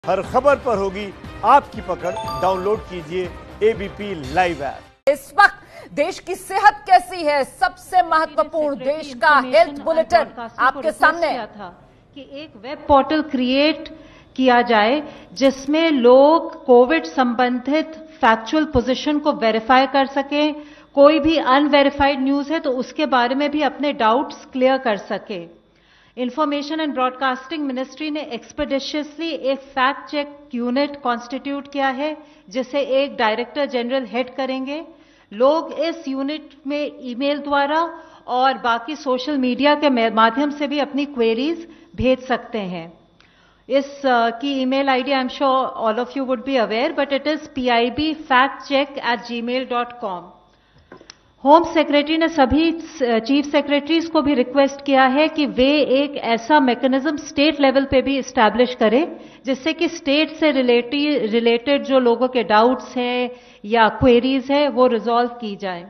हर खबर पर होगी आपकी पकड़। डाउनलोड कीजिए एबीपी लाइव ऐप। इस वक्त देश की सेहत कैसी है, सबसे महत्वपूर्ण देश का हेल्थ बुलेटिन आपके सामने था कि एक वेब पोर्टल क्रिएट किया जाए जिसमें लोग कोविड संबंधित फैक्चुअल पोजीशन को वेरीफाई कर सकें। कोई भी अनवेरिफाइड न्यूज है तो उसके बारे में भी अपने डाउट्स क्लियर कर सके। इंफॉर्मेशन एंड ब्रॉडकास्टिंग मिनिस्ट्री ने एक्सपेडिशियसली एक फैक्ट चेक यूनिट कॉन्स्टिट्यूट किया है जिसे एक डायरेक्टर जनरल हेड करेंगे। लोग इस यूनिट में ईमेल द्वारा और बाकी सोशल मीडिया के माध्यम से भी अपनी क्वेरीज भेज सकते हैं। इस की email ID I am sure all of you would be aware, but it is pibfactcheck@gmail.com। Home secretary ने सभी चीफ सेक्रेटरीज को भी रिक्वेस्ट किया है कि वे एक ऐसा मैकेनिज्म स्टेट लेवल पे भी इस्टेब्लिश करें जिससे कि स्टेट से रिलेटेड जो लोगों के डाउट्स हैं या क्वेरीज है वो रिजॉल्व की जाए।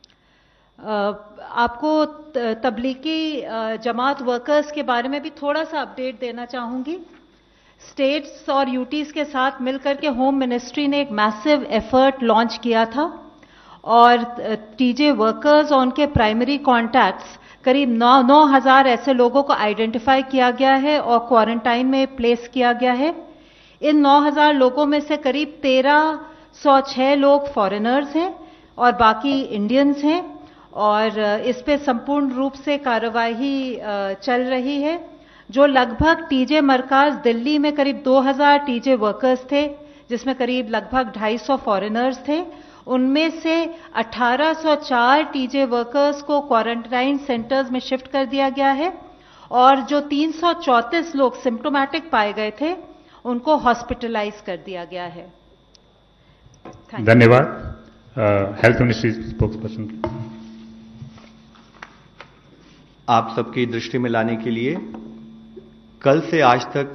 आपको तबलीगी जमात वर्कर्स के बारे में भी थोड़ा सा अपडेट देना चाहूंगी। स्टेट्स और यूटीज के साथ मिलकर के होम मिनिस्ट्री ने एक मैसिव एफर्ट लॉन्च किया था और टीजे वर्कर्स और उनके प्राइमरी कॉन्टैक्ट्स करीब 9,000 ऐसे लोगों को आइडेंटिफाई किया गया है और क्वारंटाइन में प्लेस किया गया है। इन 9,000 लोगों में से करीब 1,306 लोग फॉरेनर्स हैं और बाकी इंडियंस हैं और इस पे संपूर्ण रूप से कार्यवाही चल रही है। जो लगभग टीजे मरकाज दिल्ली में करीब 2,000 टीजे वर्कर्स थे जिसमें करीब लगभग 250 फॉरेनर्स थे। उनमें से 1,804 टीजे वर्कर्स को क्वारंटाइन सेंटर्स में शिफ्ट कर दिया गया है और जो 334 लोग सिम्प्टोमैटिक पाए गए थे उनको हॉस्पिटलाइज कर दिया गया है। धन्यवाद। Health ministry spokesperson. आप सबकी दृष्टि में लाने के लिए कल से आज तक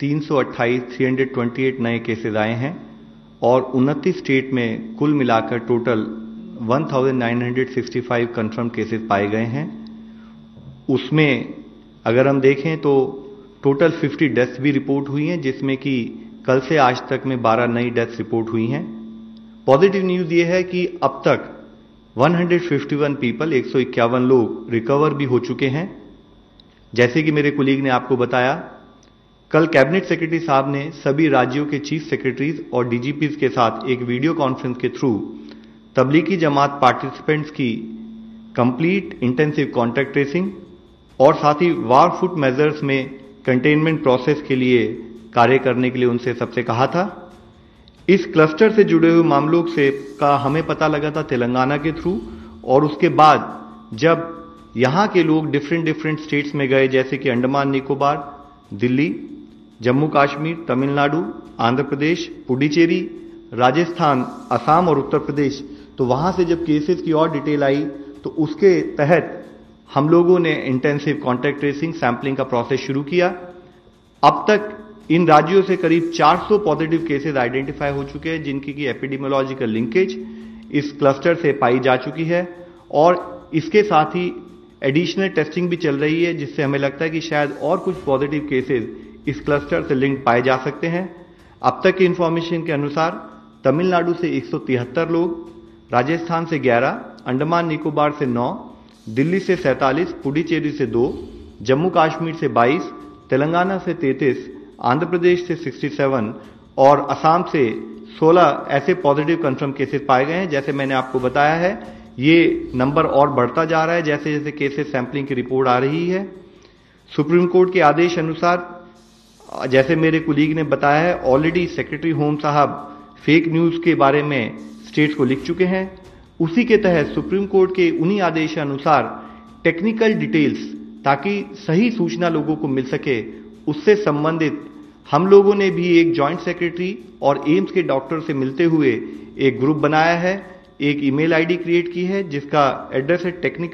328 नए केसेस आए हैं और 29 स्टेट में कुल मिलाकर टोटल 1965 कंफर्म केसेस पाए गए हैं। उसमें अगर हम देखें तो टोटल 50 डेथ्स भी रिपोर्ट हुई हैं जिसमें कि कल से आज तक में 12 नई डेथ्स रिपोर्ट हुई हैं। पॉजिटिव न्यूज ये है कि अब तक 151 पीपल 151 लोग रिकवर भी हो चुके हैं। जैसे कि मेरे कुलीग ने आपको बताया, कल कैबिनेट सेक्रेटरी साहब ने सभी राज्यों के चीफ सेक्रेटरीज और डीजीपीज के साथ एक वीडियो कॉन्फ्रेंस के थ्रू तबलीगी जमात पार्टिसिपेंट्स की कंप्लीट इंटेंसिव कॉन्टैक्ट ट्रेसिंग और साथ ही वार फुट मेजर्स में कंटेनमेंट प्रोसेस के लिए कार्य करने के लिए उनसे सबसे कहा था। इस क्लस्टर से जुड़े हुए मामलों से का हमें पता लगा था तेलंगाना के थ्रू और उसके बाद जब यहां के लोग डिफरेंट स्टेट्स में गए जैसे कि अंडमान निकोबार, दिल्ली, जम्मू कश्मीर, तमिलनाडु, आंध्र प्रदेश, पुडुचेरी, राजस्थान, असम और उत्तर प्रदेश, तो वहां से जब केसेस की और डिटेल आई तो उसके तहत हम लोगों ने इंटेंसिव कॉन्टैक्ट ट्रेसिंग सैंपलिंग का प्रोसेस शुरू किया। अब तक इन राज्यों से करीब 400 पॉजिटिव केसेस आइडेंटिफाई हो चुके हैं जिनकी की एपिडेमियोलॉजिकल लिंकेज इस क्लस्टर से पाई जा चुकी है और इसके साथ ही एडिशनल टेस्टिंग भी चल रही है जिससे हमें लगता है कि शायद और कुछ पॉजिटिव केसेस इस क्लस्टर से लिंक पाए जा सकते हैं। अब तक की इंफॉर्मेशन के अनुसार तमिलनाडु से 173 लोग, राजस्थान से 11, अंडमान निकोबार से 9, दिल्ली से 47, पुडुचेरी से 2, जम्मू कश्मीर से 22, तेलंगाना से 33, आंध्र प्रदेश से 67 और असम से 16 ऐसे पॉजिटिव कंफर्म केसेस पाए गए हैं। जैसे मैंने आपको बताया है ये नंबर और बढ़ता जा रहा है जैसे जैसे केसेस सैंपलिंग की रिपोर्ट आ रही है। सुप्रीम कोर्ट के आदेश अनुसार जैसे मेरे कुलीग ने बताया है ऑलरेडी सेक्रेटरी होम साहब फेक न्यूज के बारे में स्टेट्स को लिख चुके हैं। उसी के तहत सुप्रीम कोर्ट के उन्हीं आदेश अनुसार टेक्निकल डिटेल्स ताकि सही सूचना लोगों को मिल सके उससे संबंधित हम लोगों ने भी एक जॉइंट सेक्रेटरी और एम्स के डॉक्टर से मिलते हुए एक ग्रुप बनाया है, एक ईमेल आईडी क्रिएट की है जिसका एड्रेस है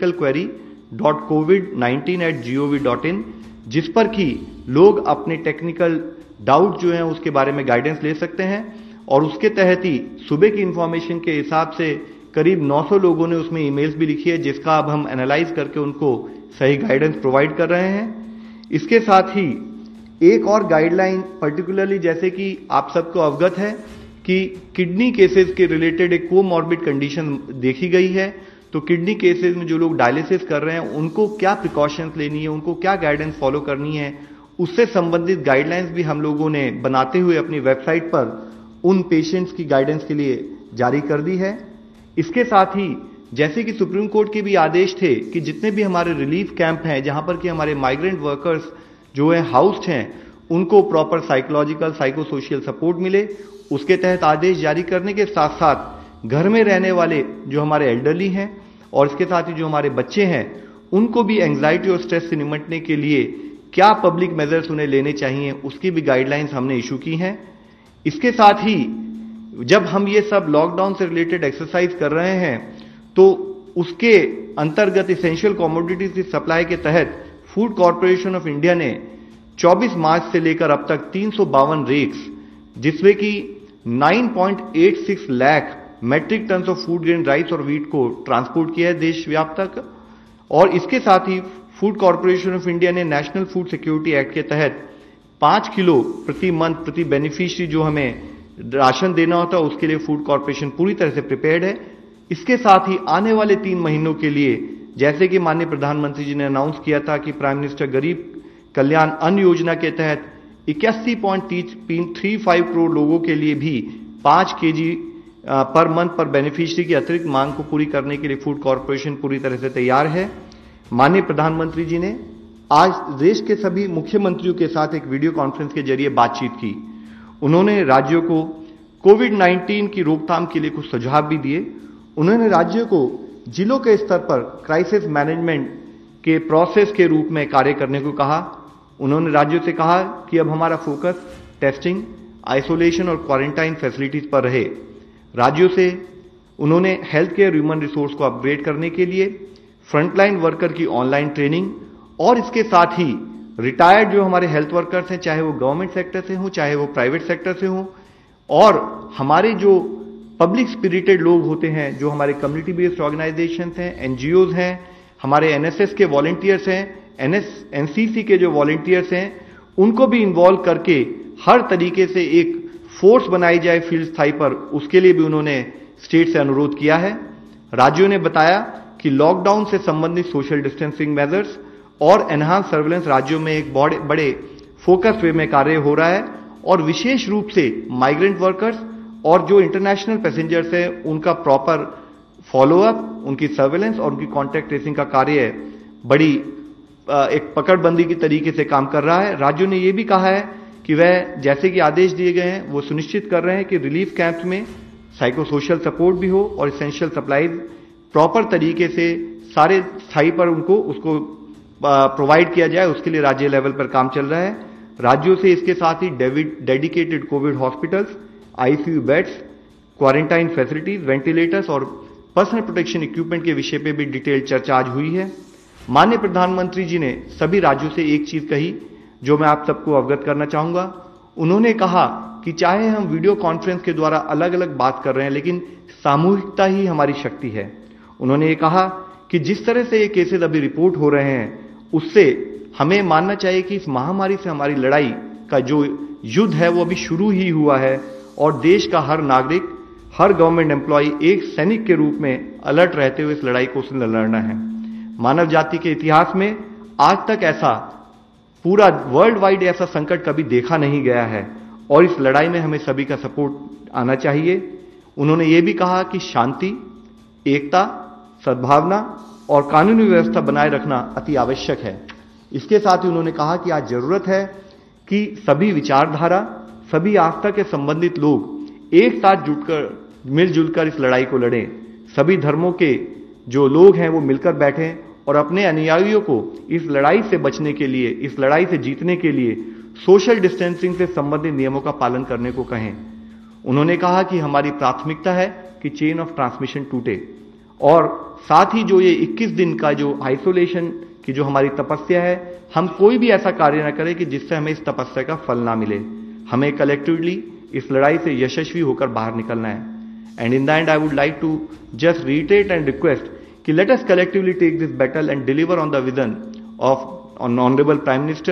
technicalquery.covid19@gov.in जिस पर कि लोग अपने टेक्निकल डाउट जो हैं उसके बारे में गाइडेंस ले सकते हैं और उसके तहत ही सुबह की इंफॉर्मेशन के हिसाब से करीब 900 लोगों ने उसमें ईमेल्स भी लिखी है जिसका अब हम एनालाइज करके उनको सही गाइडेंस प्रोवाइड कर रहे हैं। इसके साथ ही एक और गाइडलाइन पर्टिकुलरली, जैसे कि आप सबको अवगत है कि किडनी केसेस के रिलेटेड एक कोमॉर्बिड कंडीशन देखी गई है, तो किडनी केसेस में जो लोग डायलिसिस कर रहे हैं उनको क्या प्रिकॉशंस लेनी है, उनको क्या गाइडेंस फॉलो करनी है, उससे संबंधित गाइडलाइंस भी हम लोगों ने बनाते हुए अपनी वेबसाइट पर उन पेशेंट्स की गाइडेंस के लिए जारी कर दी है। इसके साथ ही जैसे कि सुप्रीम कोर्ट के भी आदेश थे कि जितने भी हमारे रिलीफ कैंप हैं जहां पर कि हमारे माइग्रेंट वर्कर्स जो है हाउस्ड हैं उनको proper psychological psycho social support मिले, उसके तहत आदेश जारी करने के साथ साथ घर में रहने वाले जो हमारे एल्डरली हैं और इसके साथ ही जो हमारे बच्चे हैं उनको भी एंग्जाइटी और स्ट्रेस से निपटने के लिए क्या पब्लिक मेजर्स उन्हें लेने चाहिए उसकी भी गाइडलाइंस हमने इशू की हैं। इसके साथ ही जब हम ये सब लॉकडाउन से रिलेटेड एक्सरसाइज कर रहे हैं तो उसके अंतर्गत इसेंशियल कमोडिटीज की सप्लाई के तहत फूड कॉर्पोरेशन ऑफ इंडिया ने 24 मार्च से लेकर अब तक 352 रेक्स जिसमें कि 9.86 lakh metric tonne of food grain rice और व्हीट को ट्रांसपोर्ट किया है देशव्यापी तक। और इसके साथ ही फूड कॉर्पोरेशन ऑफ इंडिया ने नेशनल फूड सिक्योरिटी एक्ट के तहत 5 किलो प्रति मंथ प्रति बेनिफिशियरी जो हमें राशन देना होता है उसके लिए फूड कॉर्पोरेशन पूरी तरह से प्रिपेयर्ड है। इसके साथ ही आने वाले 3 महीनों के लिए जैसे कि माननीय प्रधानमंत्री जी ने अनाउंस किया था कि प्राइम मिनिस्टर गरीब कल्याण अन्न योजना के तहत 81.35 करोड़ लोगों के लिए भी 5 केजी पर मंथ पर बेनिफिशियरी की अतिरिक्त मांग को पूरी करने के लिए फूड कॉर्पोरेशन पूरी तरह से तैयार है। माननीय प्रधानमंत्री जी ने आज देश के सभी मुख्यमंत्रियों के साथ एक वीडियो कॉन्फ्रेंस के जरिए बातचीत की। उन्होंने राज्यों को कोविड-19 की रोकथाम के लिए कुछ सुझाव भी दिए। उन्होंने राज्यों को जिलों के स्तर पर क्राइसिस मैनेजमेंट के प्रोसेस के रूप में कार्य करने को कहा। उन्होंने राज्यों से कहा कि अब हमारा फोकस टेस्टिंग, आइसोलेशन और क्वारंटाइन फैसिलिटीज पर रहे। राज्यों से उन्होंने हेल्थ केयर ह्यूमन रिसोर्स को अपग्रेड करने के लिए फ्रंटलाइन वर्कर की ऑनलाइन ट्रेनिंग और इसके साथ ही रिटायर्ड जो हमारे हेल्थ वर्कर्स हैं चाहे वो गवर्नमेंट सेक्टर से हों चाहे वो प्राइवेट सेक्टर से हों और हमारे जो पब्लिक स्पिरिटेड लोग होते हैं जो हमारे कम्युनिटी बेस्ड ऑर्गेनाइजेशंस हैं, एनजीओज हैं, हमारे एनएसएस के वॉलंटियर्स हैं, एनसीसी के जो वॉलंटियर्स हैं उनको भी इन्वॉल्व करके हर तरीके से एक फोर्स बनाई जाए फील्ड स्थाई पर, उसके लिए भी उन्होंने स्टेट से अनुरोध किया है। राज्यों ने बताया कि लॉकडाउन से संबंधित सोशल डिस्टेंसिंग मेजर्स और एनहांस सर्वेलेंस राज्यों में एक बड़े फोकस वे में कार्य हो रहा है और विशेष रूप से माइग्रेंट वर्कर्स और जो इंटरनेशनल पैसेंजर्स हैं उनका प्रॉपर फॉलोअप, उनकी सर्वेलेंस और उनकी कॉन्टैक्ट ट्रेसिंग का कार्य बड़ी एक पकड़बंदी की तरीके से काम कर रहा है। राज्यों ने यह भी कहा है कि वह जैसे कि आदेश दिए गए हैं वो सुनिश्चित कर रहे हैं कि रिलीफ कैंप्स में साइको सोशल सपोर्ट भी हो और इसेंशियल सप्लाईज प्रॉपर तरीके से सारे स्थाई पर उनको उसको प्रोवाइड किया जाए, उसके लिए राज्य लेवल पर काम चल रहा है। राज्यों से इसके साथ ही dedicated COVID hospitals, ICU beds, quarantine facilities, ventilators और पर्सनल प्रोटेक्शन इक्विपमेंट के विषय पे भी डिटेल चर्चा आज हुई है। माननीय प्रधानमंत्री जी ने सभी राज्यों से एक चीज कही जो मैं आप सबको अवगत करना चाहूंगा। उन्होंने कहा कि चाहे हम वीडियो कॉन्फ्रेंस के द्वारा अलग अलग बात कर रहे हैं लेकिन सामूहिकता ही हमारी शक्ति है। उन्होंने ये कहा कि जिस तरह से ये केसेस अभी रिपोर्ट हो रहे हैं उससे हमें मानना चाहिए कि इस महामारी से हमारी लड़ाई का जो युद्ध है वो अभी शुरू ही हुआ है और देश का हर नागरिक, हर गवर्नमेंट एम्प्लॉय एक सैनिक के रूप में अलर्ट रहते हुए इस लड़ाई को उसने लड़ना है। मानव जाति के इतिहास में आज तक ऐसा पूरा वर्ल्ड वाइड ऐसा संकट कभी देखा नहीं गया है और इस लड़ाई में हमें सभी का सपोर्ट आना चाहिए। उन्होंने ये भी कहा कि शांति, एकता, सद्भावना और कानूनी व्यवस्था बनाए रखना अति आवश्यक है। इसके साथ ही उन्होंने कहा कि आज जरूरत है कि सभी विचारधारा, सभी आस्था के संबंधित लोग एक साथ जुटकर मिलजुल कर इस लड़ाई को लड़ें। सभी धर्मों के जो लोग हैं वो मिलकर बैठें और अपने अनुयायियों को इस लड़ाई से बचने के लिए, इस लड़ाई से जीतने के लिए सोशल डिस्टेंसिंग से संबंधित नियमों का पालन करने को कहें। उन्होंने कहा कि हमारी प्राथमिकता है कि चेन ऑफ ट्रांसमिशन टूटे और साथ ही जो ये 21 दिन का जो आइसोलेशन की जो हमारी तपस्या है, हम कोई भी ऐसा कार्य ना करें कि जिससे हमें इस तपस्या का फल ना मिले। हमें कलेक्टिवली इस लड़ाई से यशस्वी होकर बाहर निकलना है। And in the end I would like to just reiterate and request कि let us collectively take this battle and deliver on the vision of Honorable Prime Minister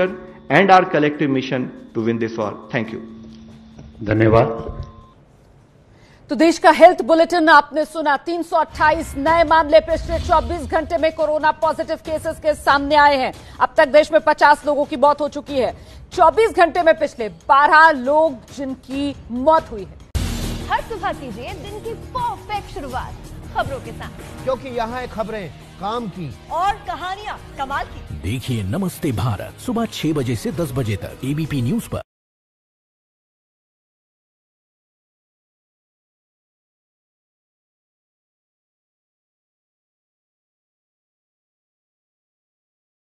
and our collective mission to win this war. Thank you. धन्यवाद। तो देश का health bulletin आपने सुना। 328 नए मामले पिछले 24 घंटे में कोरोना पॉजिटिव केसेस के सामने आए हैं। अब तक देश में 50 लोगों की मौत हो चुकी है। 24 घंटे में पिछले 12 लोग जिनकी मौत हुई है। हर सुबह कीजिए दिन की परफेक्ट शुरुआत खबरों के साथ, क्योंकि यहाँ है खबरें काम की और कहानियां कमाल की। देखिए नमस्ते भारत सुबह 6 बजे से 10 बजे तक ABP न्यूज पर।